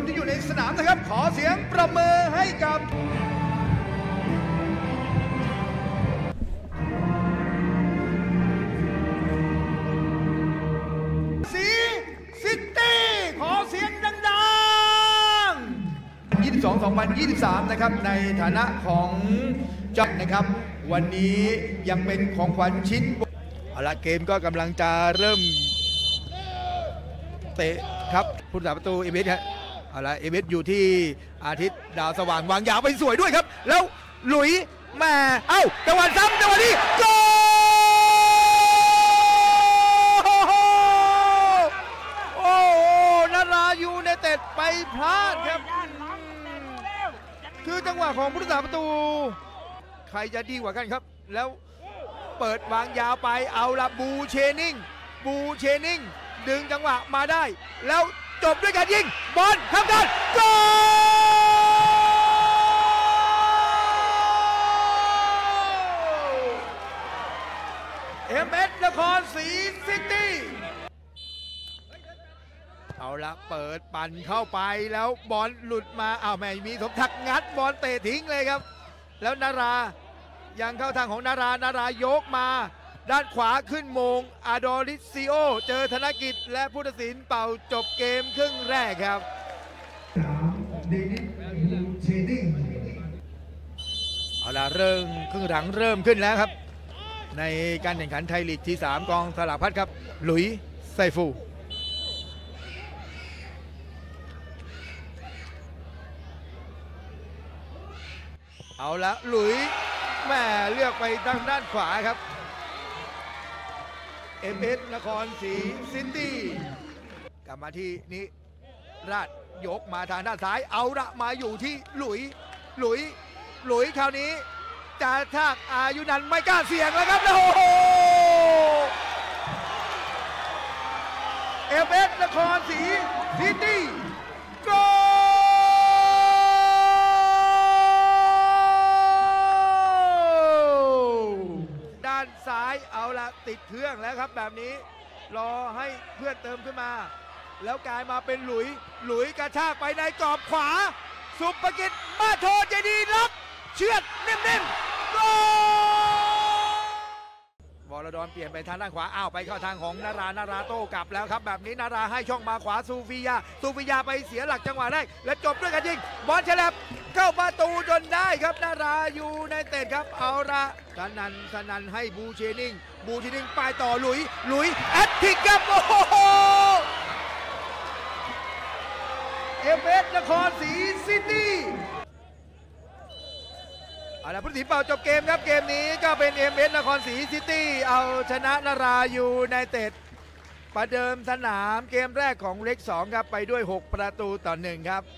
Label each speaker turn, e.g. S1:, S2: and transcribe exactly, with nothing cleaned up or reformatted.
S1: ที่อยู่ในสนามนะครับขอเสียงประเมินให้กับสีซิตี้ขอเสียงดังๆยี่สิบสอง สองพันยี่สิบสามนะครับในฐานะของจักรนะครับวันนี้ยังเป็นของขวัญชิ้นเอาละเกมก็กำลังจะเริ่มเตะครับผู้รักษาประตูเอเมสครับเอาละเอเมสอยู่ที่อาทิตย์ดาวสว่างวางยาวไปสวยด้วยครับแล้วหลุยแม่เอ้าจังหวะซ้ำจังหวะนี้โกโอ้โหนารายูไนเต็ดไปพลาดครับคือจังหวะของผู้รักษาประตูใครจะดีกว่ากันครับแล้วเปิดวางยาวไปเอาละบูเชนิงบูเชนิงดึงจังหวะมาได้แล้วจบด้วยการยิงบอลทำกันโกเอ็มเอสนครศรีซิตี้เอาละเปิดปั่นเข้าไปแล้วบอลหลุดมาอ้าวแม่มีสมทักงัดบอลเตะทิ้งเลยครับแล้วนารายังเข้าทางของนารานารายกมาด้านขวาขึ้นโมงอาโดริซิโอเจอธนกิจและผู้ตัดสินเป่าจบเกมครึ่งแรกครับเอาล่ะเริ่มครึ่งหลังเริ่มขึ้นแล้วครับในการแข่งขันไทยลีกที่สามกองสลากพัดครับหลุยไซฟูเอาละหลุยแม่เลือกไปทางด้านขวาครับเอ็มเอสนครศรีซิตี้กลับมาที่นี้ราดยกมาทางด้านซ้ายเอาละมาอยู่ที่หลุยหลุยหลุยคราวนี้จะทากอายุนันไม่กล้าเสี่ยงแล้วครับโอ้โหเอ็มเอสนครศรีซิตี้โกซ้ายเอาละติดเครื่องแล้วครับแบบนี้รอให้เพื่อนเติมขึ้นมาแล้วกลายมาเป็นหลุยหลุยกระชากไปในกรอบขวาสุภกิจมาโทเจดีล็อกเชือดนิ่มๆโกวรดอนเปลี่ยนไปทางด้านขวาอ้าวไปเข้าทางของนารานาราโต้กลับแล้วครับแบบนี้นาราให้ช่องมาขวาซูฟิยาซูฟิยาไปเสียหลักจังหวะแรกและจบด้วยการยิงบอลฉลับเข้าประตูจนได้ครับนารายูไนเต็ดครับเอาละสนันสนันให้บูเชนิงบูเชนิงไปต่อหลุยหลุยแอตติกครับโอ้โหเอฟเอสนครศรีซิตี้เอาละผู้ตัดสินเป่าจบเกมครับเกมนี้ก็เป็น เอ็ม เอส นครศรีซิตี้เอาชนะนารายูไนเต็ดประเดิมสนามเกมแรกของเล็กสองครับไปด้วยหกประตูต่อหนึ่งครับ